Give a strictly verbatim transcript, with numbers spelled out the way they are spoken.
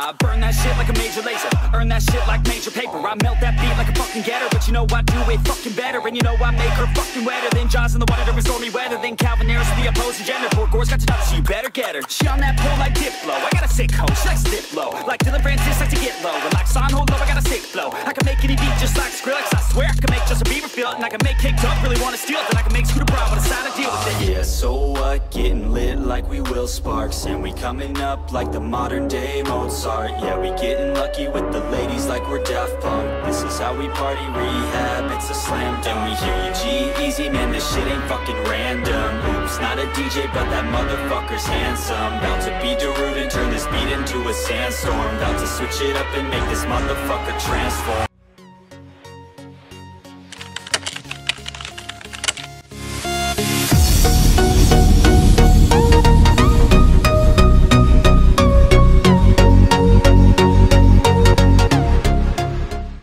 I burn that shit like a major laser, earn that shit like major paper. I melt that beat like a fucking getter, but you know I do it fucking better. And you know I make her fucking wetter than Jaws in the water during stormy weather, than Calvin Harris the opposing gender. Poor Gore's got to know, so you better get her. She on that pole like Diplo, I got a sick hoe, she likes to dip low. Like Dylan Francis likes to get low, and like Son hold low, I got a sick flow. I can make any beat just like Skrillex, I swear I can make Justin Bieber feel it. And I can make Cake Up really wanna steal it, then I can make Scooter Braun, but it's how to deal with it. Yeah, so what? Getting lit like we Will Sparks, and we coming up like the modern day Mozart. Yeah, we getting lucky with the ladies like we're Daft Punk. This is how we party, rehab, it's a slam dunk. We hear you G-Eazy, man, this shit ain't fucking random. Oops, not a D J, but that motherfucker's handsome. About to be Darude and turn this beat into a sandstorm. About to switch it up and make this motherfucker transform.